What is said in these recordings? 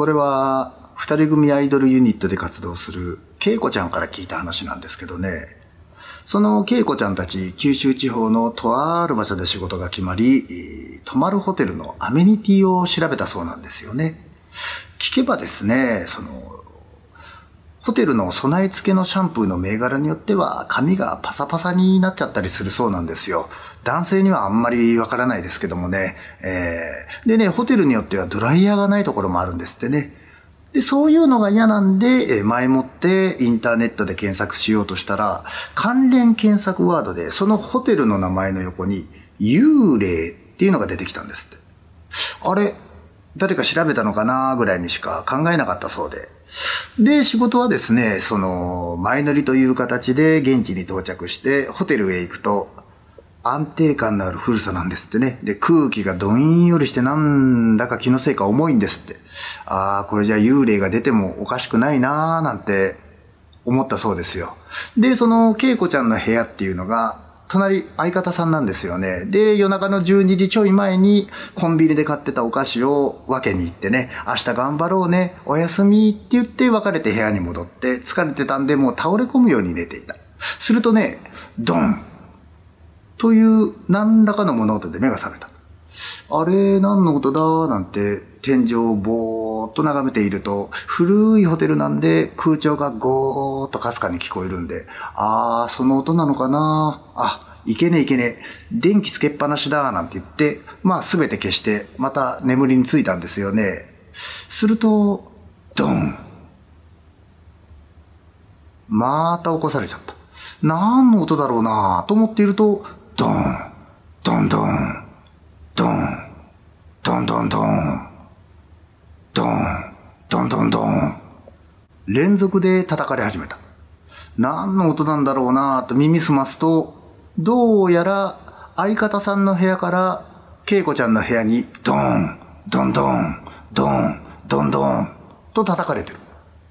これは二人組アイドルユニットで活動する恵子ちゃんから聞いた話なんですけどね。その恵子ちゃんたち、九州地方のとある場所で仕事が決まり、泊まるホテルのアメニティを調べたそうなんですよね。聞けばですね、ホテルの備え付けのシャンプーの銘柄によっては髪がパサパサになっちゃったりするそうなんですよ。男性にはあんまりわからないですけどもね。でね、ホテルによってはドライヤーがないところもあるんですってね。で、そういうのが嫌なんで、前もってインターネットで検索しようとしたら、関連検索ワードでそのホテルの名前の横に幽霊っていうのが出てきたんですって。あれ、誰か調べたのかなぐらいにしか考えなかったそうで。で、仕事はですね、前乗りという形で現地に到着して、ホテルへ行くと、安定感のある古さなんですってね。で、空気がどんよりしてなんだか気のせいか重いんですって。これじゃ幽霊が出てもおかしくないなーなんて思ったそうですよ。で、その恵子ちゃんの部屋っていうのが、隣相方さんなんですよね。で、夜中の12時ちょい前にコンビニで買ってたお菓子を分けに行ってね、明日頑張ろうね、おやすみって言って別れて部屋に戻って、疲れてたんでもう倒れ込むように寝ていた。するとね、ドンという何らかの物音で目が覚めた。あれ、何の音だなんて天井をぼーっと眺めていると、古いホテルなんで空調がゴーっとかすかに聞こえるんで、その音なのかないけねえいけねえ。電気つけっぱなしだなんて言って、すべて消して、また眠りについたんですよね。すると、ドン。また起こされちゃった。何の音だろうなと思っていると、ドン、ドンドン、ドン、ドンドンドン、ドン、ドンドンドン。連続で叩かれ始めた。何の音なんだろうなと耳すますと、どうやら相方さんの部屋から恵子ちゃんの部屋にドン、ドンドン、ドン、ドンドンと叩かれてる。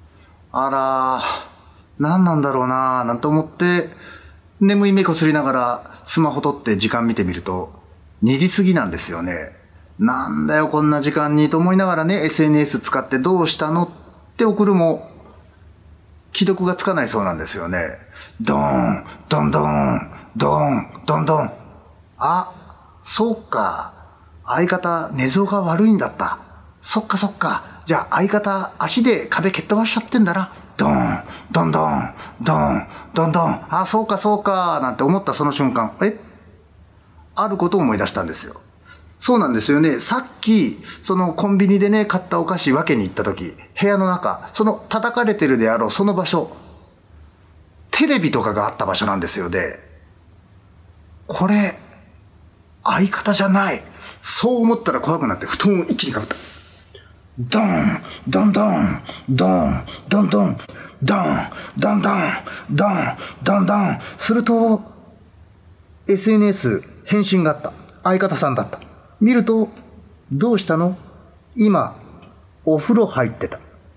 何なんだろうななんて思って、眠い目こすりながらスマホ取って時間見てみると、2時過ぎなんですよね。なんだよこんな時間にと思いながらね、SNS 使ってどうしたのって送るも、既読がつかないそうなんですよね。ドン、ドンドン、ドン、ドンドン。そうか。相方、寝相が悪いんだった。そっか。じゃあ相方、足で壁蹴っ飛ばしちゃってんだな。ドン、ドンドン、ドン、ドンドン。そうか、なんて思ったその瞬間、あることを思い出したんですよ。そうなんですよね。さっき、そのコンビニでね、買ったお菓子分けに行った時、部屋の中、その叩かれてるであろうその場所、テレビとかがあった場所なんですよね。これ、相方じゃない。そう思ったら怖くなって布団を一気にかぶった。ドン、ドンドン、ドン、ドンドン、ドン、ドンドン、ドン、ドンドン。すると、SNS 返信があった。相方さんだった。見ると、どうしたの？今、お風呂入ってた。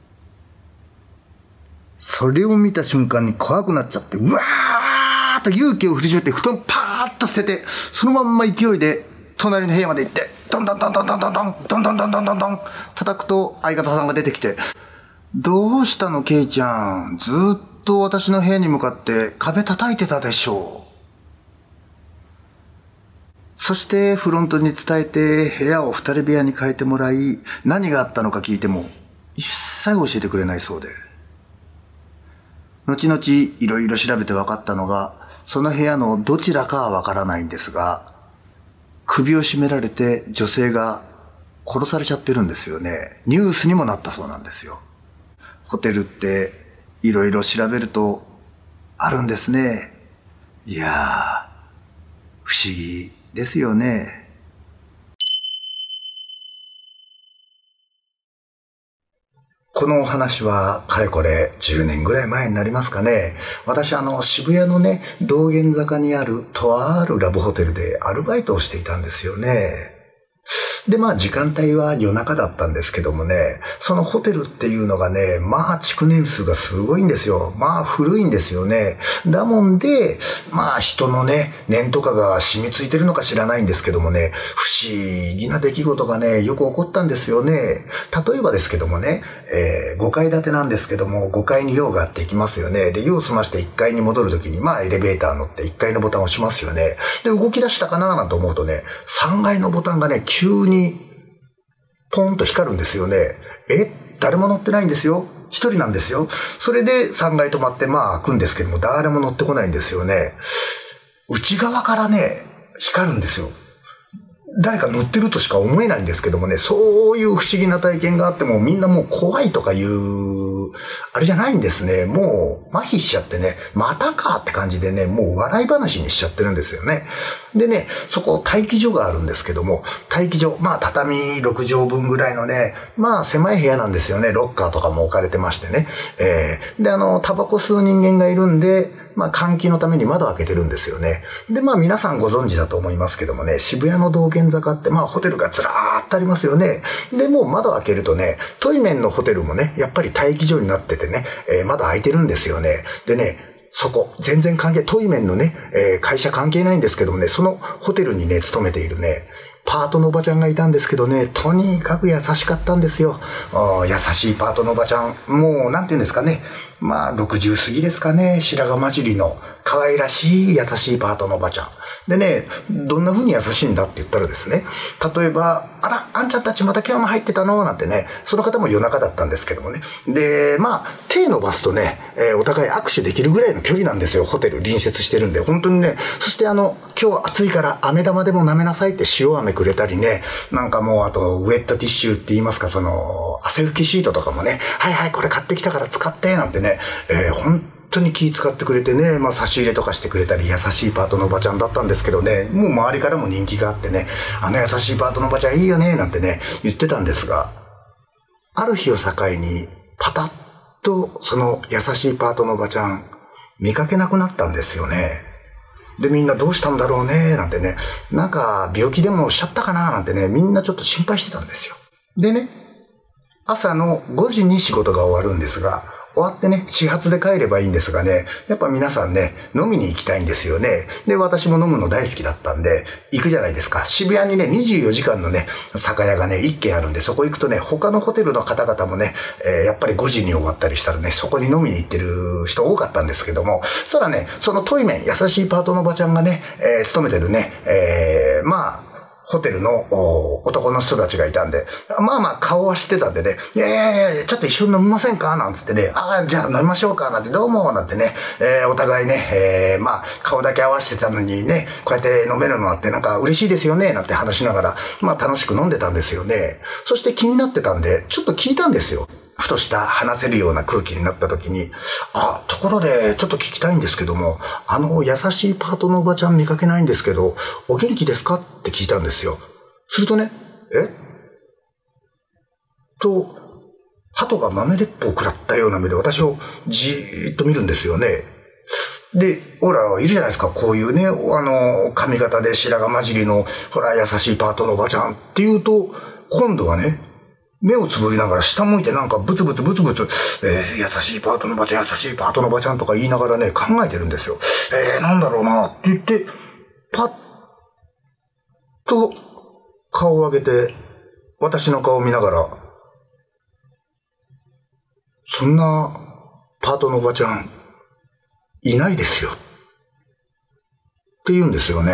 それを見た瞬間に怖くなっちゃって、うわーっと勇気を振り絞って布団パーッと捨てて、そのまんま勢いで隣の部屋まで行って、ドンドンドンドンドンドンドンドンドンドンドンドンドン叩くと相方さんが出てきて、どうしたのケイちゃん、ずっと私の部屋に向かって壁叩いてたでしょう。そしてフロントに伝えて部屋を二人部屋に変えてもらい、何があったのか聞いても一切教えてくれないそうで、後々いろいろ調べて分かったのが、その部屋のどちらかは分からないんですが、首を絞められて女性が殺されちゃってるんですよね。ニュースにもなったそうなんですよ。ホテルっていろいろ調べるとあるんですね。いやー、不思議ですよね。このお話はかれこれ10年ぐらい前になりますかね。私渋谷のね、道玄坂にあるとあるラブホテルでアルバイトをしていたんですよね。 で、まあ時間帯は夜中だったんですけどもね、そのホテルっていうのがね、まあ築年数がすごいんですよ。まあ古いんですよね。だもんで、まあ人のね、念とかが染みついてるのか知らないんですけどもね、不思議な出来事がね、よく起こったんですよね。例えばですけどもね、5階建てなんですけども、5階に用があって行きますよね。で、用を済まして1階に戻るときに、まあエレベーター乗って1階のボタンを押しますよね。で、動き出したかななんて思うとね、3階のボタンがね、急にポンと光るんですよね。誰も乗ってないんですよ。一人なんですよ。それで3階止まってまあ開くんですけども、誰も乗ってこないんですよね。内側からね、光るんですよ。誰か乗ってるとしか思えないんですけどもね、そういう不思議な体験があってもみんなもう怖いとかいうあれじゃないんですね。もう麻痺しちゃってね、またかって感じでね、もう笑い話にしちゃってるんですよね。でね、そこ待機所があるんですけども、待機所、まあ畳6畳分ぐらいのね、まあ狭い部屋なんですよね。ロッカーとかも置かれてましてね。でタバコ吸う人間がいるんで、まあ換気のために窓を開けてるんですよね。でまあ皆さんご存知だと思いますけどもね、渋谷の道玄坂ってまあホテルがずらーっとありますよね。でもう窓開けるとね、トイメンのホテルもね、やっぱり待機所になっててね、窓開いてるんですよね。でね、そこ、全然関係、トイメンのね、会社関係ないんですけどもね、そのホテルにね、勤めているね、パートのおばちゃんがいたんですけどね、とにかく優しかったんですよ。優しいパートのおばちゃん。もう、なんて言うんですかね。まあ、60過ぎですかね。白髪混じりの可愛らしい優しいパートのおばちゃん。でね、どんな風に優しいんだって言ったらですね、例えば、あら、あんちゃんたちまた今日も入ってたのなんてね、その方も夜中だったんですけどもね。で、まあ、手伸ばすとね、お互い握手できるぐらいの距離なんですよ。ホテル隣接してるんで。本当にね、そして今日暑いから飴玉でも舐めなさいって塩飴くれたりね、なんかもうあとウェットティッシュって言いますか、汗拭きシートとかもね、はいはいこれ買ってきたから使ってなんてね、本当に気遣ってくれてね、まあ差し入れとかしてくれたり優しいパートのおばちゃんだったんですけどね、もう周りからも人気があってね、優しいパートのおばちゃんいいよねなんてね言ってたんですが、ある日を境にパタッとその優しいパートのおばちゃん見かけなくなったんですよね。でみんなどうしたんだろうねなんてね、なんか病気でもしちゃったかななんてね、みんなちょっと心配してたんですよ。でね、朝の5時に仕事が終わるんですが、終わってね、始発で帰ればいいんですがね、やっぱ皆さんね、飲みに行きたいんですよね。で、私も飲むの大好きだったんで、行くじゃないですか。渋谷にね、24時間のね、酒屋がね、1軒あるんで、そこ行くとね、他のホテルの方々もね、やっぱり5時に終わったりしたらね、そこに飲みに行ってる人多かったんですけども、そしたらね、そのトイメン、優しいパートのおばちゃんがね、勤めてるね、まあ、ホテルの男の人たちがいたんで、まあまあ顔は知ってたんでね、いやいや、ちょっと一緒に飲みませんかなんつってね、じゃあ飲みましょうかなんて、どうもなんてね、お互いね、まあ顔だけ合わせてたのにね、こうやって飲めるのってなんか嬉しいですよねなんて話しながら、まあ楽しく飲んでたんですよね。そして気になってたんで、ちょっと聞いたんですよ。ふとした話せるような空気になった時に、ところでちょっと聞きたいんですけども、優しいパートのおばちゃん見かけないんですけど、お元気ですかって聞いたんですよ。するとね、鳩が豆鉄砲を食らったような目で私をじーっと見るんですよね。で、ほら、いるじゃないですか、こういうね、髪型で白髪混じりの、ほら、優しいパートのおばちゃんっていうと、今度はね、目をつぶりながら下向いてなんかブツブツ、優しいパートのおばちゃん、優しいパートのおばちゃんとか言いながらね、考えてるんですよ。なんだろうなって言って、パッと顔を上げて、私の顔を見ながら、そんなパートのおばちゃん、いないですよ。って言うんですよね。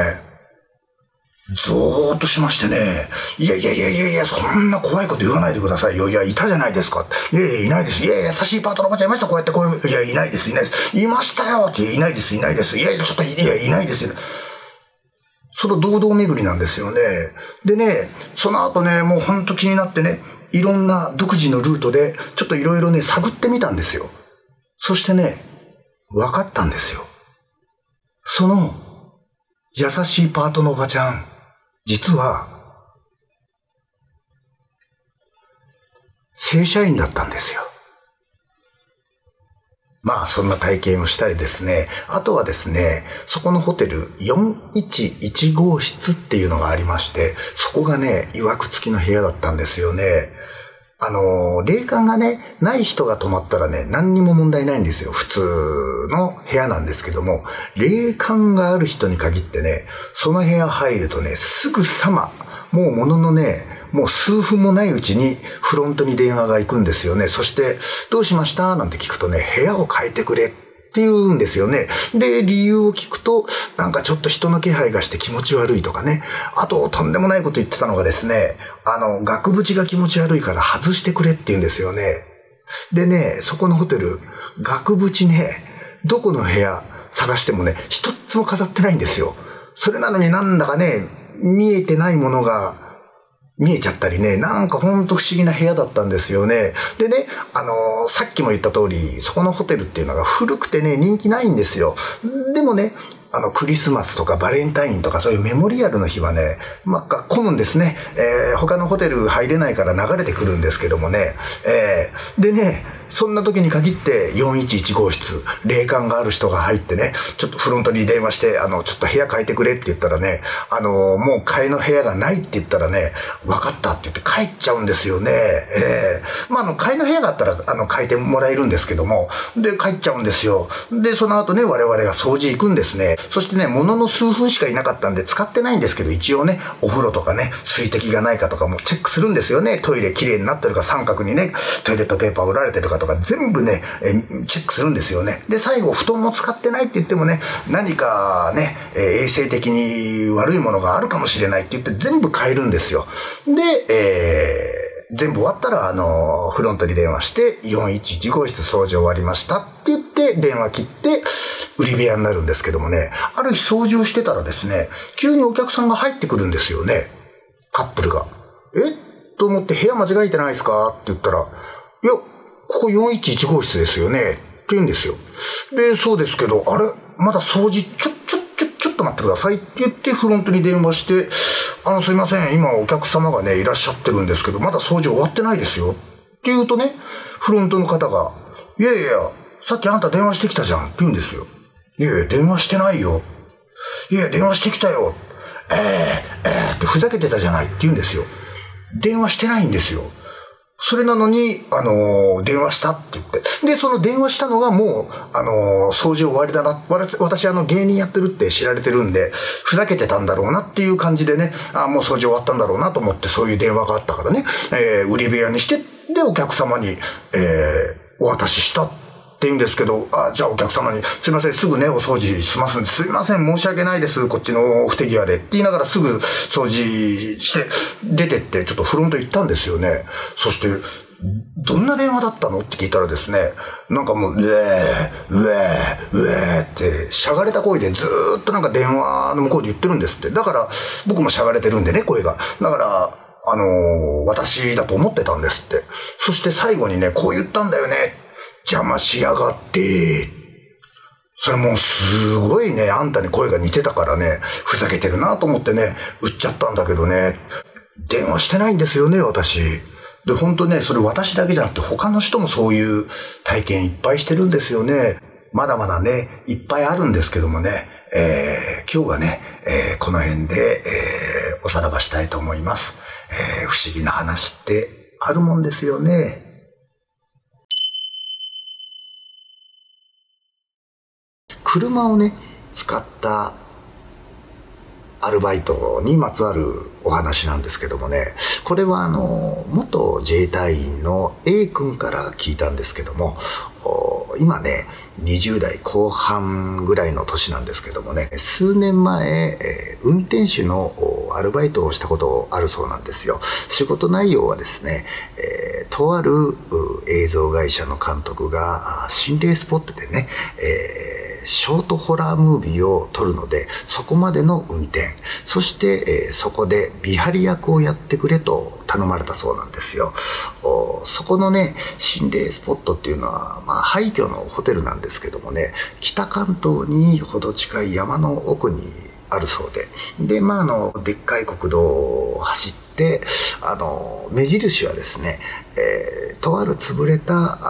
ゾーッとしましてね。いや、そんな怖いこと言わないでくださいよ。いや、いたじゃないですか。いないです。いや、優しいパートのおばちゃんいました。こうやっていや、いないです。いましたよって、いないです。いや、ちょっと、いないですよ。その堂々巡りなんですよね。でね、その後ね、もうほんと気になってね、いろんな独自のルートで、ちょっといろいろね、探ってみたんですよ。そしてね、分かったんですよ。その、優しいパートのおばちゃん、実は、正社員だったんですよ。 まあそんな体験をしたりですね、あとはですね、そこのホテル411号室っていうのがありまして、そこがね、曰く付きの部屋だったんですよね。霊感がね、ない人が泊まったらね、何にも問題ないんですよ。普通の部屋なんですけども、霊感がある人に限ってね、その部屋入るとね、すぐさま、もうもののね、もう数分もないうちにフロントに電話が行くんですよね。そして、どうしましたなんて聞くとね、部屋を変えてくれって言うんですよね。で、理由を聞くと、なんかちょっと人の気配がして気持ち悪いとかね。あと、とんでもないこと言ってたのがですね、額縁が気持ち悪いから外してくれって言うんですよね。でね、そこのホテル、額縁ね、どこの部屋探してもね、一つも飾ってないんですよ。それなのになんだかね、見えてないものが見えちゃったりね、なんかほんと不思議な部屋だったんですよね。でね、さっきも言った通り、そこのホテルっていうのが古くてね、人気ないんですよ。でもね、クリスマスとかバレンタインとかそういうメモリアルの日はね、まあ、混むんですね。他のホテル入れないから流れてくるんですけどもね。でね、そんな時に限って411号室、霊感がある人が入ってね、ちょっとフロントに電話して、ちょっと部屋変えてくれって言ったらね、もう替えの部屋がないって言ったらね、分かったって言って帰っちゃうんですよね。まあ、替えの部屋があったら、変えてもらえるんですけども、で、帰っちゃうんですよ。で、その後ね、我々が掃除行くんですね。そしてね、ものの数分しかいなかったんで使ってないんですけど、一応ね、お風呂とかね、水滴がないかとかもチェックするんですよね。トイレきれいになってるか、三角にね、トイレットペーパー売られてるかとか、全部ね、チェックするんですよね。で、最後、布団も使ってないって言ってもね、何かね、衛生的に悪いものがあるかもしれないって言って全部変えるんですよ。で、全部終わったら、フロントに電話して、411号室掃除終わりましたって言って、電話切って、売り部屋になるんですけどもね、ある日掃除をしてたらですね、急にお客さんが入ってくるんですよね。カップルが。と思って部屋間違えてないですかって言ったら、いや、ここ411号室ですよねって言うんですよ。で、そうですけど、あれまだ掃除、ちょっと待ってくださいって言ってフロントに電話して、すいません、今お客様がね、いらっしゃってるんですけど、まだ掃除終わってないですよって言うとね、フロントの方が、いやいや、さっきあんた電話してきたじゃんって言うんですよ。いやいや、電話してないよ。いや、電話してきたよ。ってふざけてたじゃないって言うんですよ。電話してないんですよ。それなのに、電話したって言って。で、その電話したのがもう、掃除終わりだな。私芸人やってるって知られてるんで、ふざけてたんだろうなっていう感じでね、もう掃除終わったんだろうなと思って、そういう電話があったからね、売り部屋にして、で、お客様に、お渡ししたって言うんですけど、じゃあお客様に、すいません、すぐね、お掃除しますんで、すいません、申し訳ないです、こっちの不手際でって言いながらすぐ掃除して、出てって、ちょっとフロント行ったんですよね。そして、どんな電話だったのって聞いたらですね、なんかもう、うえーってしゃがれた声でずーっとなんか電話の向こうで言ってるんですって。だから僕もしゃがれてるんでね、声が。だから、私だと思ってたんですって。そして最後にね、こう言ったんだよね。邪魔しやがって。それもうすごいね、あんたに声が似てたからね、ふざけてるなと思ってね、売っちゃったんだけどね、電話してないんですよね、私。で、本当ね、それ私だけじゃなくて他の人もそういう体験いっぱいしてるんですよね。まだまだね、いっぱいあるんですけどもね、今日はね、この辺で、おさらばしたいと思います。不思議な話ってあるもんですよね。車をね、使ったアルバイトにまつわるお話なんですけどもね、これは元自衛隊員の A 君から聞いたんですけども、今ね、20代後半ぐらいの年なんですけどもね、数年前、運転手のアルバイトをしたことあるそうなんですよ。仕事内容はですね、とある映像会社の監督が心霊スポットでね、ショートホラームービーを撮るので、そこまでの運転、そして、そこで見張り役をやってくれと頼まれたそうなんですよ。そこのね、心霊スポットっていうのは、廃墟のホテルなんですけどもね、北関東にほど近い山の奥にあるそうで、で、でっかい国道を走って、目印はですね、とある潰れた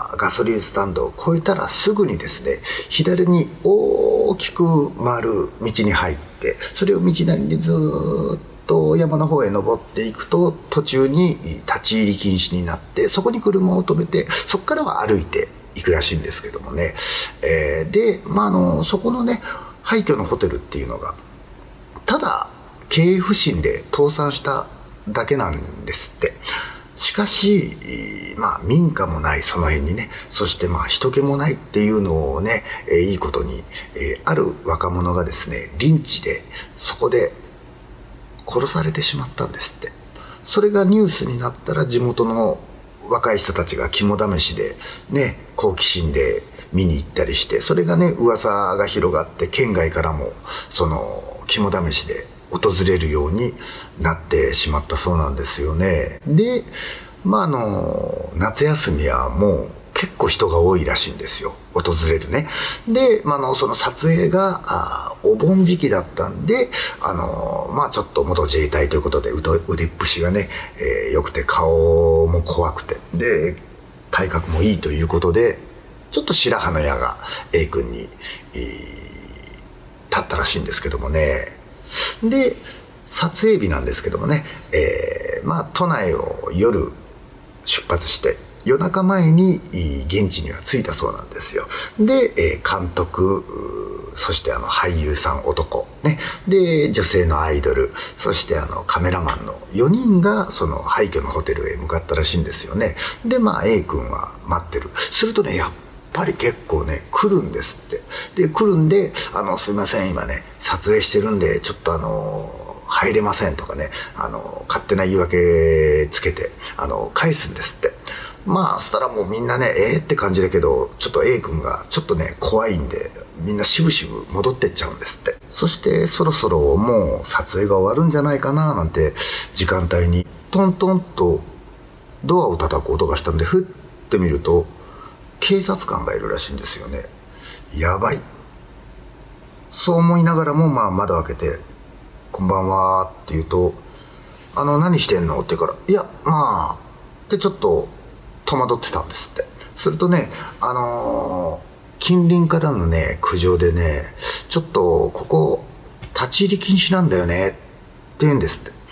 ガソリンスタンドを越えたらすぐにですね、左に大きく回る道に入って、それを道なりにずーっと山の方へ登っていくと、途中に立ち入り禁止になって、そこに車を止めて、そこからは歩いていくらしいんですけどもね。で、そこのね、廃墟のホテルっていうのが、ただ経営不振で倒産しただけなんですって。しかし、民家もないその辺にね、そして人気もないっていうのをね、いいことに、ある若者がですね、リンチでそこで殺されてしまったんですって。それがニュースになったら、地元の若い人たちが肝試しでね、好奇心で見に行ったりして、それがね、噂が広がって、県外からもその肝試しで訪れるようになってしまったそうなんですよね。で、夏休みはもう結構人が多いらしいんですよ、訪れるね。で、その撮影がお盆時期だったんで、ちょっと元自衛隊ということで腕っぷしがね、良くて顔も怖くて、で体格もいいということで、ちょっと白羽の矢が A 君に、立ったらしいんですけどもね。で、撮影日なんですけどもね、都内を夜出発して、夜中前に現地には着いたそうなんですよ。で、監督、そして俳優さん男、ね、で、女性のアイドル、そしてカメラマンの4人がその廃墟のホテルへ向かったらしいんですよね。で、A 君は待ってる。するとね、やっぱり結構ね、来るんですって。で、来るんで、すいません、今ね、撮影してるんで、ちょっと入れませんとかね、勝手な言い訳つけて、返すんですって。したらもうみんなね、って感じだけど、ちょっと A 君がちょっとね、怖いんで、みんなしぶしぶ戻ってっちゃうんですって。そしてそろそろもう撮影が終わるんじゃないかななんて時間帯に、トントンとドアを叩く音がしたんで、ふって見ると、警察官がいるらしいんですよね。やばい。そう思いながらも、窓開けて、こんばんはって言うと、何してんのって言うから、いや、ってちょっと戸惑ってたんですって。するとね、近隣からのね、苦情でね、ちょっとここ、立ち入り禁止なんだよねって言うんですって。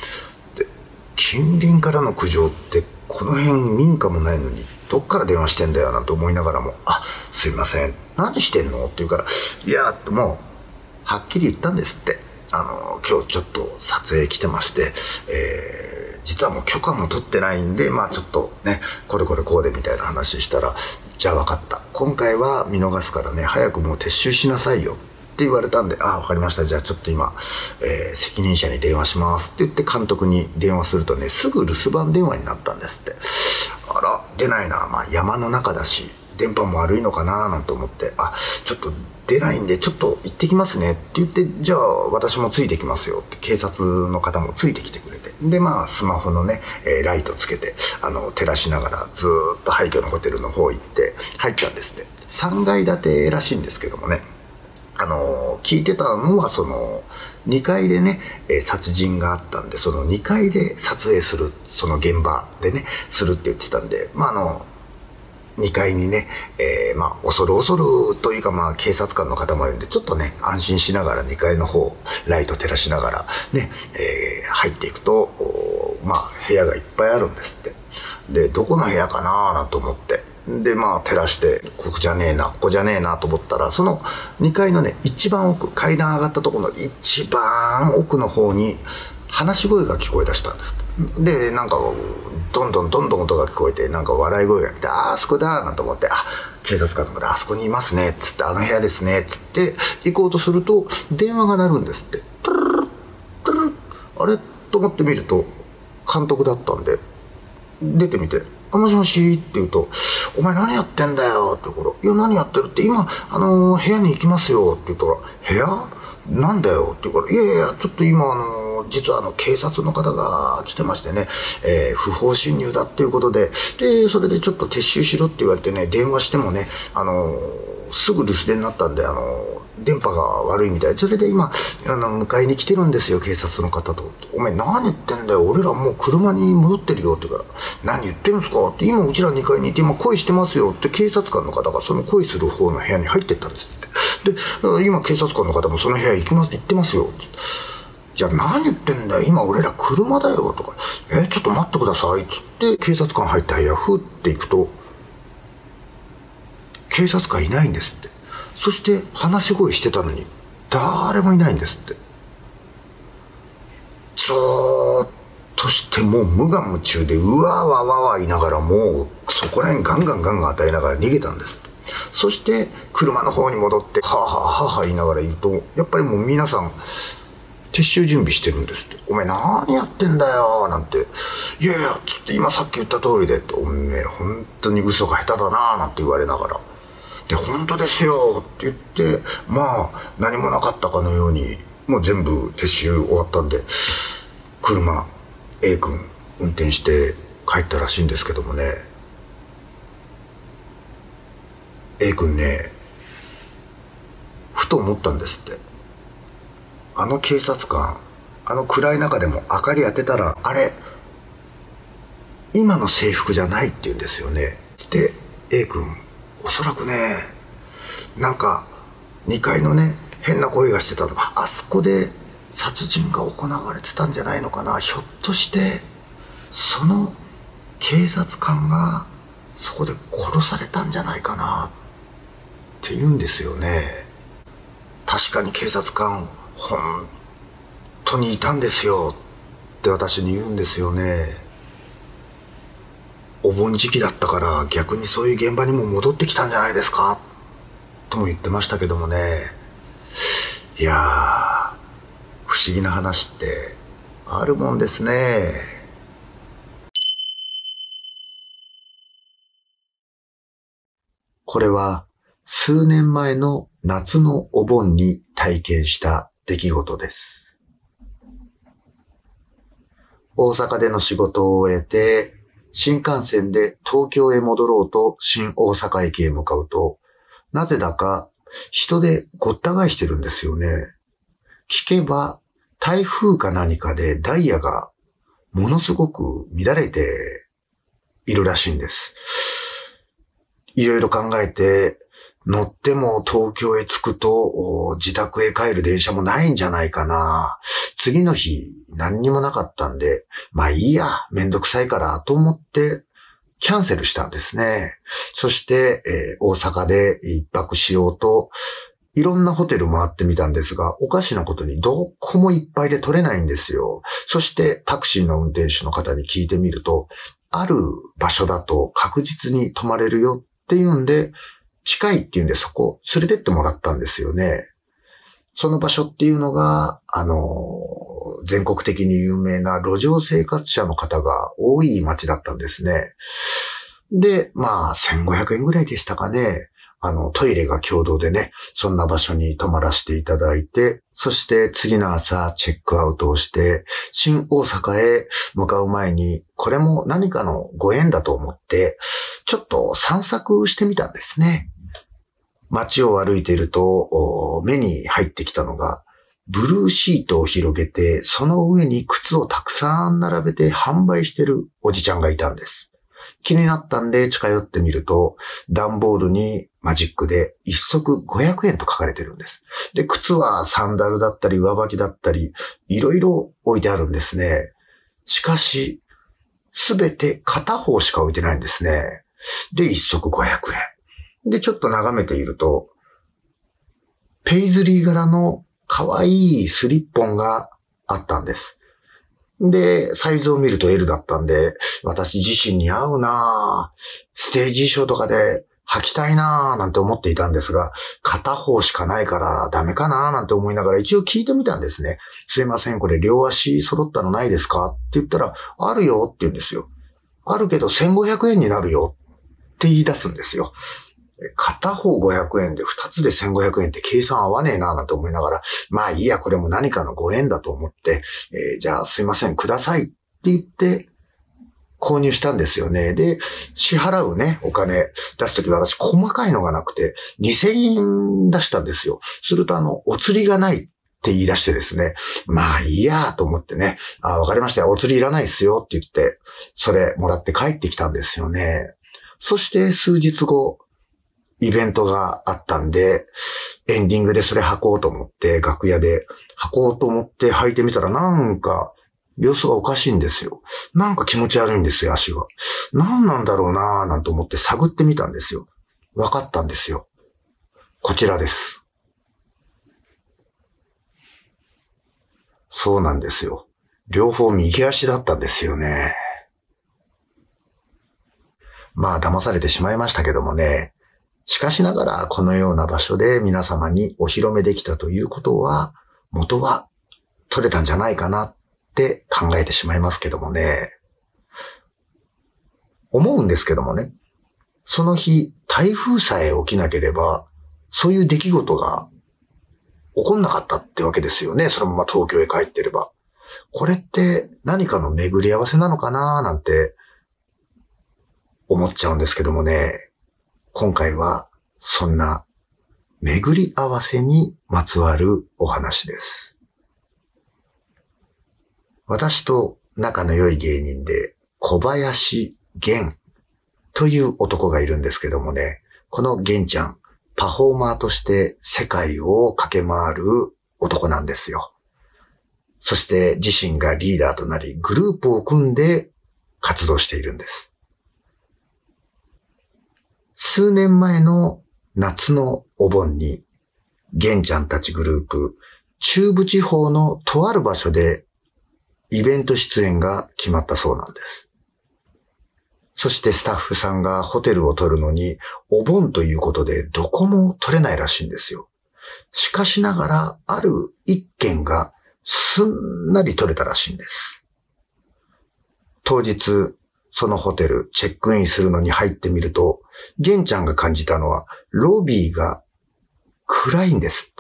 で、近隣からの苦情って、この辺民家もないのに、どっから電話してんだよなんて思いながらも、すいません、何してんのって言うから、いや、もう、はっきり言ったんですって。今日ちょっと撮影来てまして、実はもう許可も取ってないんで、ちょっとね、これこうでみたいな話したら、じゃあ分かった。今回は見逃すからね、早くもう撤収しなさいよって言われたんで、分かりました。じゃあちょっと今、責任者に電話しますって言って監督に電話するとね、すぐ留守番電話になったんですって。あら、出ないな。山の中だし、電波も悪いのかななんて思って、ちょっと出ないんでちょっと行ってきますねって言って、じゃあ私もついてきますよって警察の方もついてきてくれて、でスマホのね、ライトつけて照らしながらずーっと廃墟のホテルの方行って入ったんですって。3階建てらしいんですけどもね、聞いてたのはその2階でね、殺人があったんで、その2階で撮影する、その現場でねするって言ってたんで、2階にね、恐るというか、警察官の方もいるんで、ちょっとね、安心しながら2階の方、ライト照らしながらね、入っていくと、部屋がいっぱいあるんですって。で、どこの部屋かななんて思って。で、照らして、ここじゃねえなと思ったら、その2階のね、一番奥、階段上がったところの一番奥の方に、話し声が聞こえ出したんです。で、なんか、どんどん音が聞こえて、なんか笑い声が来て、あそこだなんて思って、警察官の方、あそこにいますね、つって、あの部屋ですね、つって、行こうとすると、電話が鳴るんですって。トゥルルルトゥルルルあれと思ってみると、監督だったんで、出てみて、もしもしって言うと、お前何やってんだよって言うから、いや何やってるって、今、部屋に行きますよって言ったら、部屋なんだよって言うから、いやいや、ちょっと今実は警察の方が来てましてね、不法侵入だっていうことで、で、それでちょっと撤収しろって言われてね、電話してもね、すぐ留守電になったんで、電波が悪いみたいで、それで今、迎えに来てるんですよ、警察の方と。お前何言ってんだよ、俺らもう車に戻ってるよって言うから、何言ってるんですかって、今うちら2階にいて今恋してますよって警察官の方がその恋する方の部屋に入ってったんですって。で、今警察官の方もその部屋行ってますよ。じゃあ何言ってんだよ、今俺ら車だよとか、ちょっと待ってくださいっつって警察官入った部屋ふって行くと、警察官いないんですって。そして話し声してたのに誰もいないんですって。ずーっとしてもう無我夢中でうわわわわ言いながら、もうそこら辺ガンガン当たりながら逃げたんですって。そして車の方に戻ってはぁはぁはぁはぁ言いながらいると、やっぱりもう皆さん撤収準備してるんですって。お前何やってんだよなんて。いやいやつって今さっき言った通りでって、おめえ本当に嘘が下手だななんて言われながら。で、本当ですよって言って、まあ何もなかったかのようにもう全部撤収終わったんで、車 A 君運転して帰ったらしいんですけどもね、A 君ね、ふと思ったんですって。警察官、暗い中でも明かり当てたら、あれ今の制服じゃないって言うんですよね。で A 君、おそらくね、なんか2階のね変な声がしてたの、あそこで殺人が行われてたんじゃないのかな、ひょっとしてその警察官がそこで殺されたんじゃないかなって言うんですよね。確かに警察官本当にいたんですよって私に言うんですよね。お盆時期だったから逆にそういう現場にも戻ってきたんじゃないですかとも言ってましたけどもね。いやー、不思議な話ってあるもんですね。これは数年前の夏のお盆に体験した出来事です。大阪での仕事を終えて、新幹線で東京へ戻ろうと新大阪駅へ向かうと、なぜだか人でごった返してるんですよね。聞けば台風か何かでダイヤがものすごく乱れているらしいんです。いろいろ考えて、乗っても東京へ着くと自宅へ帰る電車もないんじゃないかな。次の日何にもなかったんで、まあいいや、めんどくさいからと思ってキャンセルしたんですね。そして、大阪で一泊しようといろんなホテル回ってみたんですが、おかしなことにどこもいっぱいで取れないんですよ。そしてタクシーの運転手の方に聞いてみると、ある場所だと確実に泊まれるよっていうんで、近いっていうんでそこ連れてってもらったんですよね。その場所っていうのが、全国的に有名な路上生活者の方が多い街だったんですね。で、まあ、1500円ぐらいでしたかね。トイレが共同でね、そんな場所に泊まらせていただいて、そして次の朝チェックアウトをして、新大阪へ向かう前に、これも何かのご縁だと思って、ちょっと散策してみたんですね。街を歩いていると、目に入ってきたのが、ブルーシートを広げて、その上に靴をたくさん並べて販売してるおじちゃんがいたんです。気になったんで近寄ってみると、段ボールにマジックで一足500円と書かれてるんです。で、靴はサンダルだったり上履きだったり、いろいろ置いてあるんですね。しかし、すべて片方しか置いてないんですね。で、一足500円。で、ちょっと眺めていると、ペイズリー柄の可愛いスリッポンがあったんです。で、サイズを見ると L だったんで、私自身に合うなぁ、ステージ衣装とかで履きたいなぁなんて思っていたんですが、片方しかないからダメかなぁなんて思いながら一応聞いてみたんですね。すいません、これ両足揃ったのないですかって言ったら、あるよって言うんですよ。あるけど1500円になるよって言い出すんですよ。片片方500円で2つで1500円って計算合わねえななんて思いながら、まあいいや、これも何かのご縁だと思って、じゃあすいません、くださいって言って購入したんですよね。で、支払うね、お金出すとき私細かいのがなくて2000円出したんですよ。するとお釣りがないって言い出してですね、まあいいやと思ってね、わかりましたよ、お釣りいらないっすよって言って、それもらって帰ってきたんですよね。そして数日後、イベントがあったんで、エンディングでそれ履こうと思って、楽屋で履こうと思って履いてみたらなんか、様子がおかしいんですよ。なんか気持ち悪いんですよ、足が。何なんだろうなぁなんて思って探ってみたんですよ。わかったんですよ。こちらです。そうなんですよ。両方右足だったんですよね。まあ騙されてしまいましたけどもね。しかしながらこのような場所で皆様にお披露目できたということは、元は取れたんじゃないかなって考えてしまいますけどもね。思うんですけどもね。その日、台風さえ起きなければ、そういう出来事が起こんなかったってわけですよね。そのまま東京へ帰ってれば。これって何かの巡り合わせなのかななんて思っちゃうんですけどもね。今回はそんな巡り合わせにまつわるお話です。私と仲の良い芸人で小林源という男がいるんですけどもね、この源ちゃん、パフォーマーとして世界を駆け回る男なんですよ。そして自身がリーダーとなりグループを組んで活動しているんです。数年前の夏のお盆に、源ちゃんたちグループ、中部地方のとある場所でイベント出演が決まったそうなんです。そしてスタッフさんがホテルを取るのに、お盆ということでどこも取れないらしいんですよ。しかしながら、ある一軒がすんなり取れたらしいんです。当日、そのホテル、チェックインするのに入ってみると、源ちゃんが感じたのは、ロビーが暗いんですって。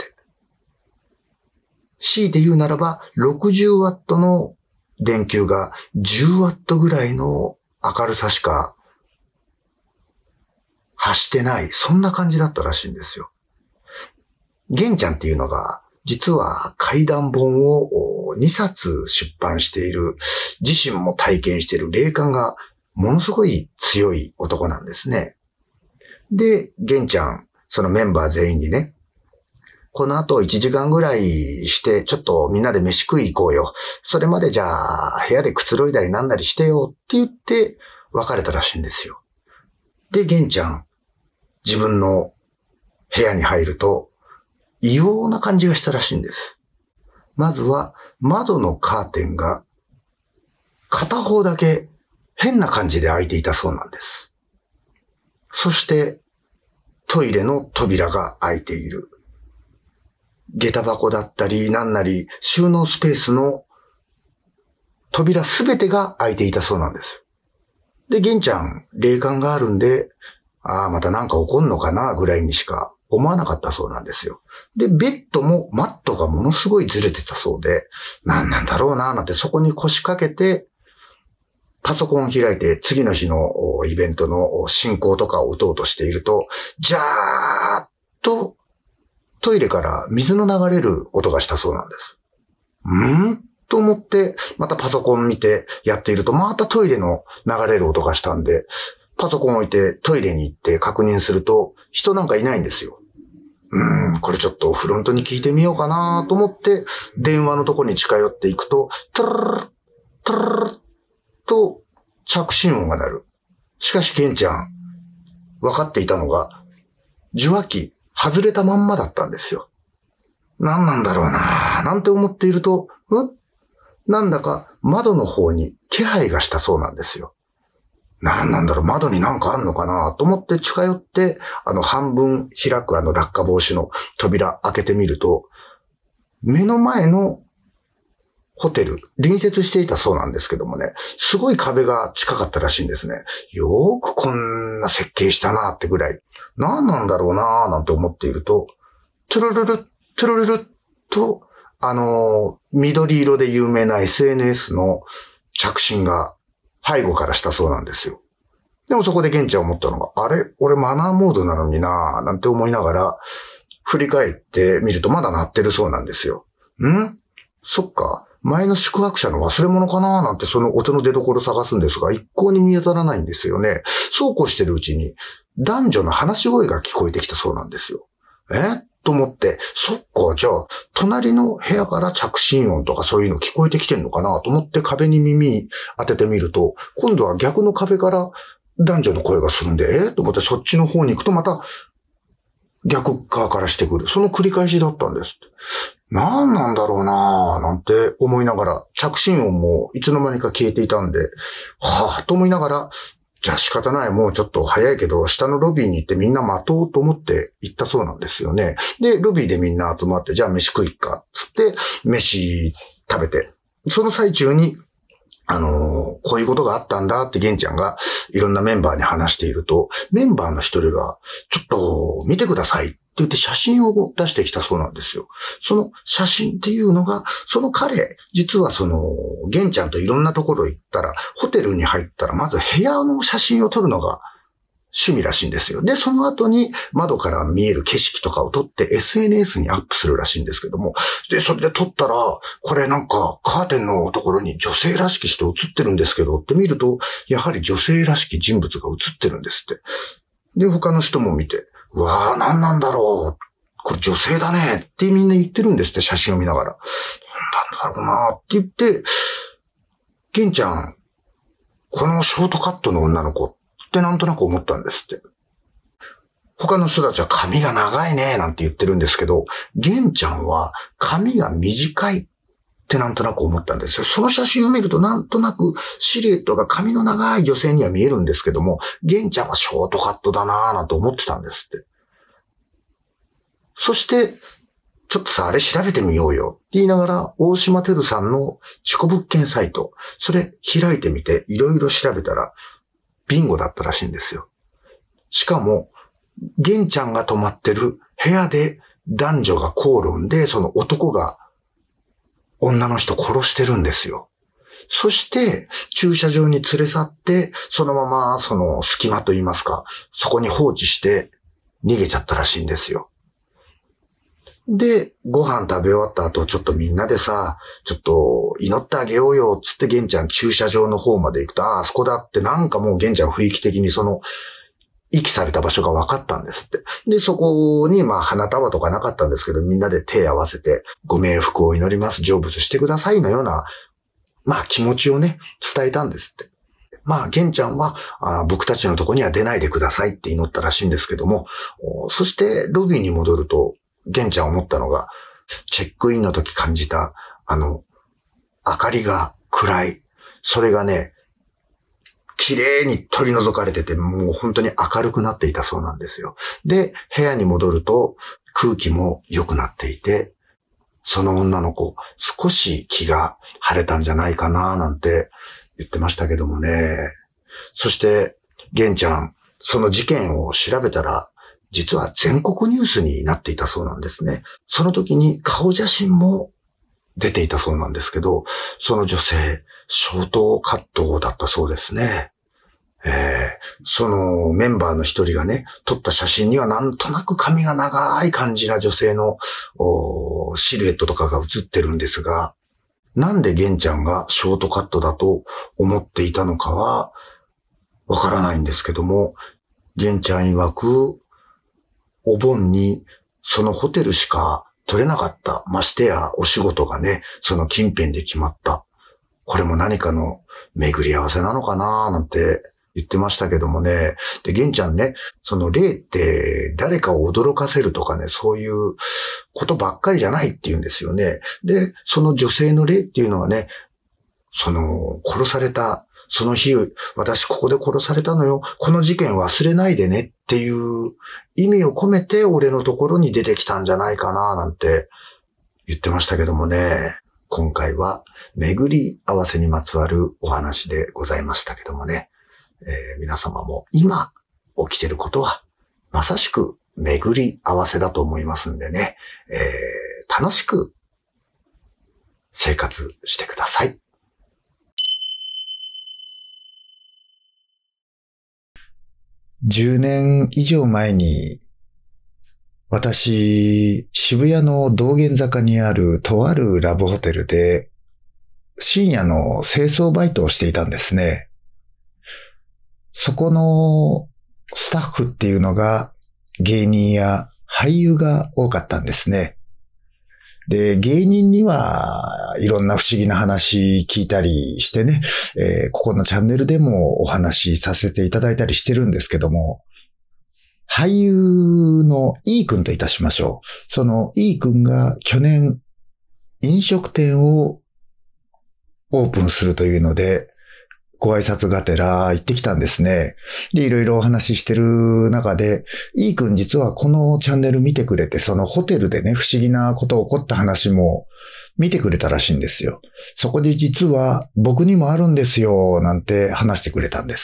強いて言うならば、60ワットの電球が10ワットぐらいの明るさしか発してない、そんな感じだったらしいんですよ。源ちゃんっていうのが、実は怪談本を2冊出版している、自身も体験している霊感がものすごい強い男なんですね。で、源ちゃん、そのメンバー全員にね、この後1時間ぐらいして、ちょっとみんなで飯食い行こうよ。それまでじゃあ部屋でくつろいだりなんだりしてよって言って別れたらしいんですよ。で、源ちゃん、自分の部屋に入ると異様な感じがしたらしいんです。まずは窓のカーテンが片方だけ変な感じで開いていたそうなんです。そしてトイレの扉が開いている。下駄箱だったりなんなり収納スペースの扉すべてが開いていたそうなんです。で、源ちゃん霊感があるんで、またなんか起こんのかなぐらいにしか思わなかったそうなんですよ。で、ベッドもマットがものすごいずれてたそうで、なんなんだろうななんてそこに腰掛けて、パソコンを開いて次の日のイベントの進行とかを打とうとしていると、ジャーッとトイレから水の流れる音がしたそうなんです。と思って、またパソコン見てやっていると、またトイレの流れる音がしたんで、パソコン置いてトイレに行って確認すると、人なんかいないんですよ。これちょっとフロントに聞いてみようかなと思って、電話のとこに近寄っていくと、トゥルルル、トゥルルルと着信音が鳴る。しかしケンちゃん、分かっていたのが、受話器外れたまんまだったんですよ。何なんだろうななんて思っていると、なんだか窓の方に気配がしたそうなんですよ。何なんだろう、窓になんかあんのかなと思って近寄って、半分開く落下防止の扉開けてみると、目の前のホテル、隣接していたそうなんですけどもね、すごい壁が近かったらしいんですね。よーくこんな設計したなってぐらい、 何なんだろうなーなんて思っていると、トゥルルル、トゥルルルと、緑色で有名な SNS の着信が背後からしたそうなんですよ。でもそこで玄ちゃん思ったのが、あれ俺マナーモードなのになーなんて思いながら、振り返ってみるとまだ鳴ってるそうなんですよ。そっか。前の宿泊者の忘れ物かなーなんてその音の出所探すんですが、一向に見当たらないんですよね。そうこうしてるうちに、男女の話し声が聞こえてきたそうなんですよ。と思って、そっか、じゃあ、隣の部屋から着信音とかそういうの聞こえてきてんのかなと思って壁に耳当ててみると、今度は逆の壁から男女の声がするんで、と思ってそっちの方に行くとまた逆側からしてくる。その繰り返しだったんですって。何なんだろうなぁ、なんて思いながら、着信音もいつの間にか消えていたんで、はぁ、と思いながら、じゃあ仕方ない、もうちょっと早いけど、下のロビーに行ってみんな待とうと思って行ったそうなんですよね。で、ロビーでみんな集まって、じゃあ飯食いっか、つって、飯食べて、その最中に、こういうことがあったんだって玄ちゃんがいろんなメンバーに話していると、メンバーの一人が、ちょっと見てくださいって言って写真を出してきたそうなんですよ。その写真っていうのが、その彼、実は玄ちゃんといろんなところ行ったら、ホテルに入ったら、まず部屋の写真を撮るのが趣味らしいんですよ。で、その後に窓から見える景色とかを撮って SNS にアップするらしいんですけども。で、それで撮ったら、これなんかカーテンのところに女性らしき人映ってるんですけどって見ると、やはり女性らしき人物が映ってるんですって。で、他の人も見て、うわー、何なんだろう。これ女性だねってみんな言ってるんですって、写真を見ながら。なんだろうなって言って、玄ちゃん、このショートカットの女の子ってなんとなく思ったんですって。他の人たちは髪が長いねなんて言ってるんですけど、玄ちゃんは髪が短いってなんとなく思ったんですよ。その写真を見るとなんとなくシルエットが髪の長い女性には見えるんですけども、玄ちゃんはショートカットだなぁなんて思ってたんですって。そして、ちょっとさ、あれ調べてみようよって言いながら、大島てるさんの自己物件サイト、それ開いてみていろいろ調べたら、ビンゴだったらしいんですよ。しかも、玄ちゃんが泊まってる部屋で男女が口論で、その男が女の人殺してるんですよ。そして、駐車場に連れ去って、そのままその隙間と言いますか、そこに放置して逃げちゃったらしいんですよ。で、ご飯食べ終わった後、ちょっとみんなでさ、ちょっと祈ってあげようよ、つって玄ちゃん駐車場の方まで行くと、あそこだってなんかもう玄ちゃん雰囲気的にその、遺棄された場所が分かったんですって。で、そこに花束とかなかったんですけど、みんなで手合わせて、ご冥福を祈ります、成仏してくださいのような、気持ちをね、伝えたんですって。玄ちゃんは僕たちのとこには出ないでくださいって祈ったらしいんですけども、そしてロビーに戻ると、玄ちゃん思ったのが、チェックインの時感じた、明かりが暗い。それがね、綺麗に取り除かれてて、もう本当に明るくなっていたそうなんですよ。で、部屋に戻ると空気も良くなっていて、その女の子、少し気が晴れたんじゃないかななんて言ってましたけどもね。そして、玄ちゃん、その事件を調べたら、実は全国ニュースになっていたそうなんですね。その時に顔写真も出ていたそうなんですけど、その女性、ショートカットだったそうですね。そのメンバーの一人がね、撮った写真にはなんとなく髪が長い感じな女性のシルエットとかが写ってるんですが、なんで玄ちゃんがショートカットだと思っていたのかはわからないんですけども、玄ちゃん曰く、お盆にそのホテルしか取れなかった。ましてやお仕事がね、その近辺で決まった。これも何かの巡り合わせなのかななんて言ってましたけどもね。で、玄ちゃんね、その霊って誰かを驚かせるとかね、そういうことばっかりじゃないって言うんですよね。で、その女性の霊っていうのはね、その殺された、その日、私ここで殺されたのよ。この事件忘れないでねっていう意味を込めて俺のところに出てきたんじゃないかななんて言ってましたけどもね。今回は巡り合わせにまつわるお話でございましたけどもね。皆様も今起きてることはまさしく巡り合わせだと思いますんでね、楽しく生活してください。10年以上前に、私、渋谷の道玄坂にあるとあるラブホテルで、深夜の清掃バイトをしていたんですね。そこのスタッフっていうのが芸人や俳優が多かったんですね。で、芸人にはいろんな不思議な話聞いたりしてね、ここのチャンネルでもお話しさせていただいたりしてるんですけども、俳優の E 君といたしましょう。その E 君が去年飲食店をオープンするというので、ご挨拶がてら行ってきたんですね。で、いろいろお話ししてる中で、E 君実はこのチャンネル見てくれて、そのホテルでね、不思議なこと起こった話も見てくれたらしいんですよ。そこで実は僕にもあるんですよ、なんて話してくれたんです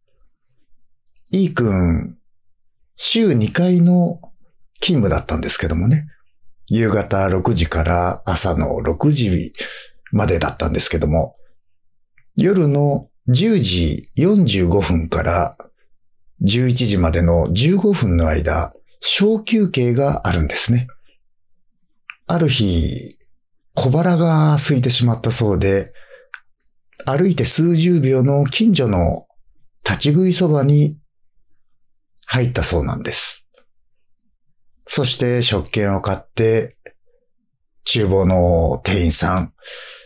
。E 君、週2回の勤務だったんですけどもね、夕方6時から朝の6時までだったんですけども、夜の10時45分から11時までの15分の間、小休憩があるんですね。ある日、小腹が空いてしまったそうで、歩いて数十秒の近所の立ち食いそばに入ったそうなんです。そして食券を買って、厨房の店員さん、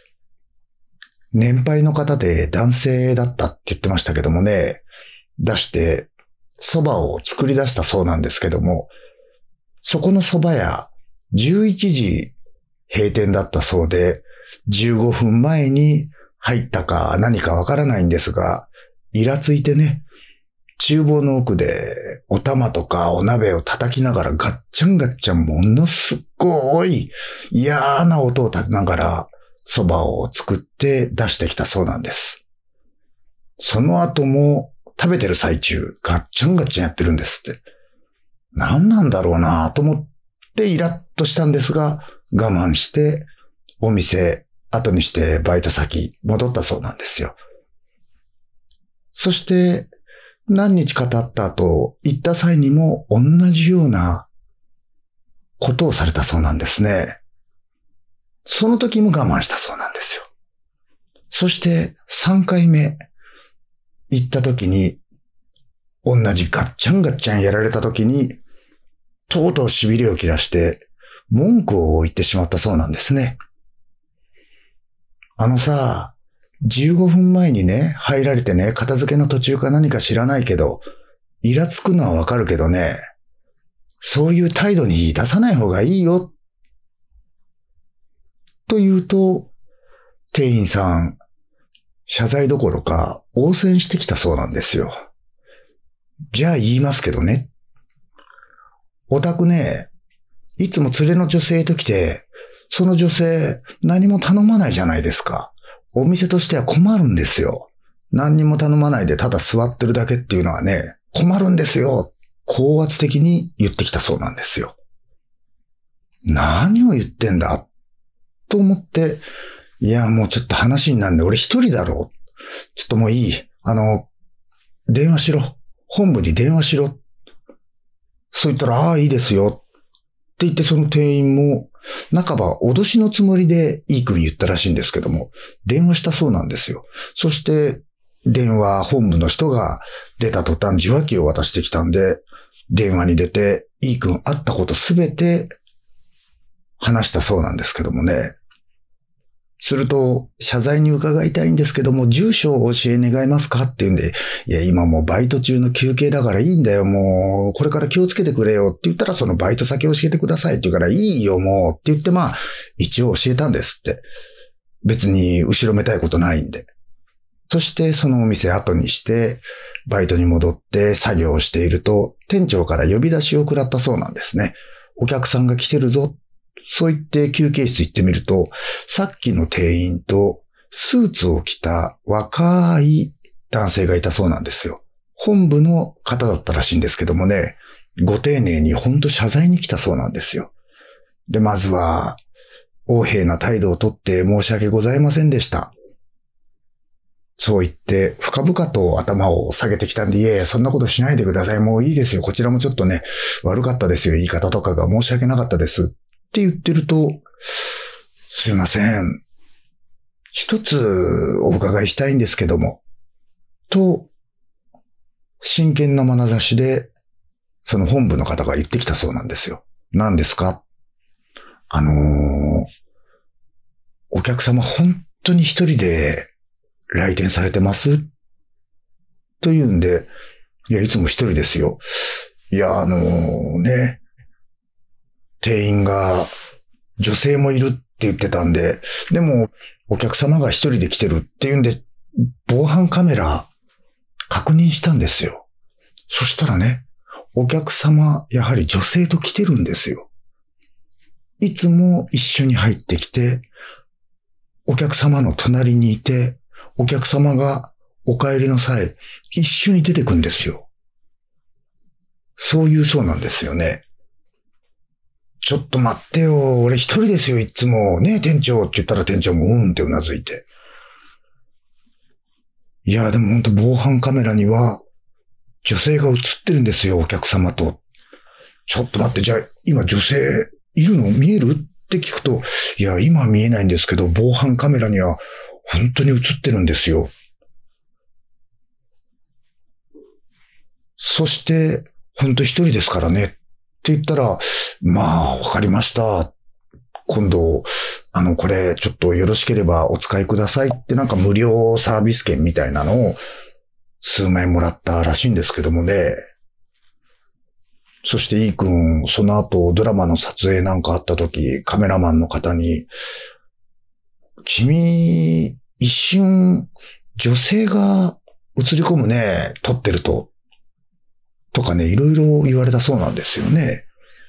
年配の方で男性だったって言ってましたけどもね、出して蕎麦を作り出したそうなんですけども、そこの蕎麦屋11時閉店だったそうで、15分前に入ったか何かわからないんですが、イラついてね、厨房の奥でお玉とかお鍋を叩きながらガッチャンガッチャンものすっごい嫌な音を立てながら蕎麦を作って出してきたそうなんです。その後も食べてる最中ガッチャンガッチャンやってるんですって。何なんだろうなと思ってイラッとしたんですが、我慢してお店後にしてバイト先戻ったそうなんですよ。そして何日か経った後行った際にも同じようなことをされたそうなんですね。その時も我慢したそうなんですよ。そして3回目行った時に同じガッチャンガッチャンやられた時にとうとう痺れを切らして文句を言ってしまったそうなんですね。15分前にね、入られてね、片付けの途中か何か知らないけど、イラつくのはわかるけどね、そういう態度に出さない方がいいよ。と言うと、店員さん、謝罪どころか応戦してきたそうなんですよ。じゃあ言いますけどね。お宅ね、いつも連れの女性と来て、その女性何も頼まないじゃないですか。お店としては困るんですよ。何にも頼まないでただ座ってるだけっていうのはね、困るんですよ。高圧的に言ってきたそうなんですよ。何を言ってんだと思って、いやもうちょっと話になるんで俺一人だろう。ちょっともういい。電話しろ。本部に電話しろ。そう言ったら、ああいいですよ。って言ってその店員も半ば脅しのつもりでいい君言ったらしいんですけども、電話したそうなんですよ。そして電話本部の人が出た途端受話器を渡してきたんで、電話に出ていい君会ったことすべて話したそうなんですけどもね。すると、謝罪に伺いたいんですけども、住所をお教え願えますかって言うんで、いや、今もうバイト中の休憩だからいいんだよ、もう、これから気をつけてくれよって言ったら、そのバイト先教えてくださいって言うから、いいよ、もうって言って、一応教えたんですって。別に後ろめたいことないんで。そして、そのお店後にして、バイトに戻って作業をしていると、店長から呼び出しを食らったそうなんですね。お客さんが来てるぞ。そう言って休憩室行ってみると、さっきの店員とスーツを着た若い男性がいたそうなんですよ。本部の方だったらしいんですけどもね、 ご丁寧にほんと謝罪に来たそうなんですよ。で、まずは、横柄な態度をとって申し訳ございませんでした。そう言って、深々と頭を下げてきたんで、いやいや、そんなことしないでください。もういいですよ。こちらもちょっとね、悪かったですよ。言い方とかが申し訳なかったです。って言ってると、すいません。一つお伺いしたいんですけども、と、真剣な眼差しで、その本部の方が言ってきたそうなんですよ。何ですか？お客様本当に一人で来店されてます？と言うんで、いや、いつも一人ですよ。いや、店員が女性もいるって言ってたんで、でもお客様が一人で来てるって言うんで、防犯カメラ確認したんですよ。そしたらね、お客様、やはり女性と来てるんですよ。いつも一緒に入ってきて、お客様の隣にいて、お客様がお帰りの際、一緒に出てくんですよ。そういうそうなんですよね。ちょっと待ってよ、俺一人ですよ、いつも。ねえ、店長って言ったら店長もってうなずいて。いや、でも本当防犯カメラには、女性が映ってるんですよ、お客様と。ちょっと待って、じゃあ、今女性いるの見えるって聞くと、いや、今見えないんですけど、防犯カメラには本当に映ってるんですよ。そして、本当一人ですからね。って言ったら、まあ、わかりました。今度、これ、ちょっとよろしければお使いくださいってなんか無料サービス券みたいなのを数枚もらったらしいんですけどもね。そして、イー君、その後ドラマの撮影なんかあった時、カメラマンの方に、君、一瞬、女性が映り込むね、撮ってると。とかね、いろいろ言われたそうなんですよね。